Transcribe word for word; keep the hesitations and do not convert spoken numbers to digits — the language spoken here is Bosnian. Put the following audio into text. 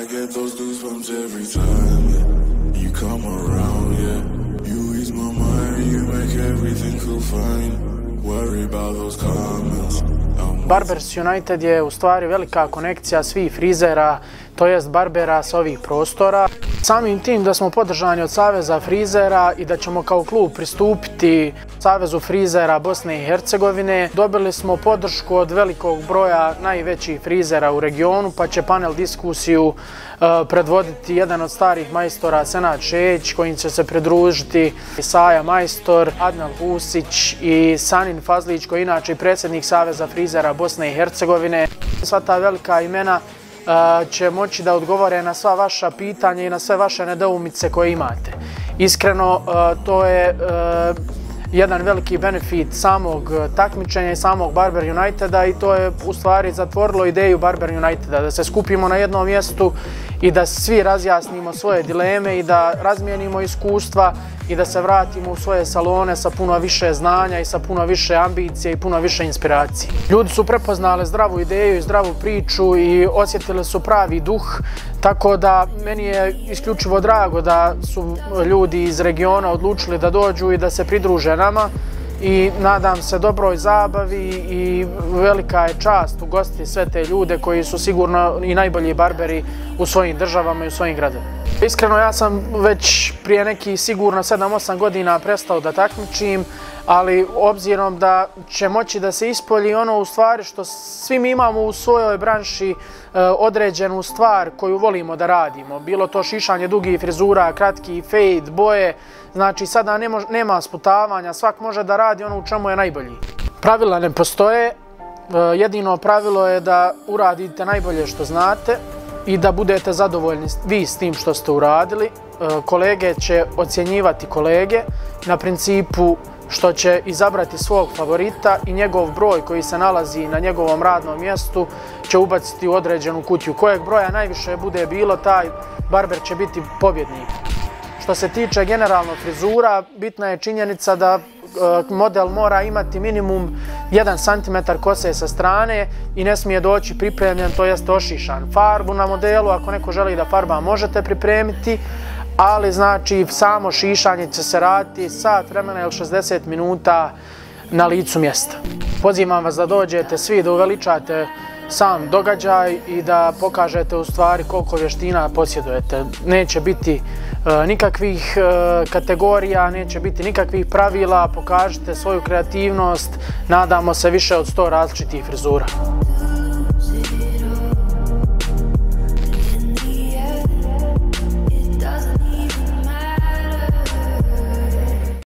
get those goosebumps every time, yeah. You come around, yeah. You ease my mind, you make everything feel fine. Worry about those comments. Barbers United je u stvari velika konekcija svih frizera, to jest barbera s ovih prostora. Samim tim da smo podržani od Saveza frizera i da ćemo kao klub pristupiti Savezu frizera Bosne i Hercegovine, dobili smo podršku od velikog broja najvećih frizera u regionu, pa će panel diskusiju uh, predvoditi jedan od starih majstora Senad Šejić, kojim će se pridružiti Saja Majstor, Adnel Husić i Sanin Fazlić, koji je inače predsjednik Saveza frizera Bosne i Hercegovine. Sva ta velika imena će moći da odgovore na sva vaša pitanja i na sve vaše nedoumice koje imate. Iskreno, to je jedan veliki benefit samog takmičenja i samog Barber Uniteda i to je u stvari zatvorilo ideju Barber Uniteda, da se skupimo na jednom mjestu i da svi razjasnimo svoje dileme i da razmijenimo iskustva i da se vratimo u svoje salone sa puno više znanja i sa puno više ambicije i puno više inspiracije. Ljudi su prepoznali zdravu ideju i zdravu priču i osjetili su pravi duh, tako da meni je isključivo drago da su ljudi iz regiona odlučili da dođu i da se pridruže nama i nadam se dobroj zabavi i velika je čast ugostiti sve te ljude koji su sigurno i najbolji barberi u svojim državama i u svojim gradovima. Iskreno, ja sam već prije nekih sigurno sedam osam godina prestao da takmičim, ali obzirom da će moći da se ispolji ono u stvari što svi mi imamo u svojoj branši određenu stvar koju volimo da radimo. Bilo to šišanje dugih frizura, kratki fade, boje, znači sada nema sputavanja, svak može da radi ono u čemu je najbolji. Pravila ne postoje, jedino pravilo je da uradite najbolje što znate i da budete zadovoljni vi s tim što ste uradili. Kolege će ocjenjivati kolege na principu što će izabrati svog favorita i njegov broj koji se nalazi na njegovom radnom mjestu će ubaciti u određenu kutiju. Kojeg broja najviše bude bilo, taj barber će biti pobjednik. Što se tiče generalno frizura, bitna je činjenica da model mora imati minimum jedan centimetar kose sa strane i ne smije doći pripremljen, to jest ošišan. Farbu na modelu, ako neko želi da farba, možete pripremiti, ali znači samo šišanje će se raditi sat vremena ili šezdeset minuta na licu mjesta. Pozivam vas da dođete svi, da uveličate sam događaj i da pokažete u stvari koliko vještina posjedujete. Neće biti e, nikakvih e, kategorija, neće biti nikakvih pravila, pokažite svoju kreativnost, nadamo se više od sto različitih frizura.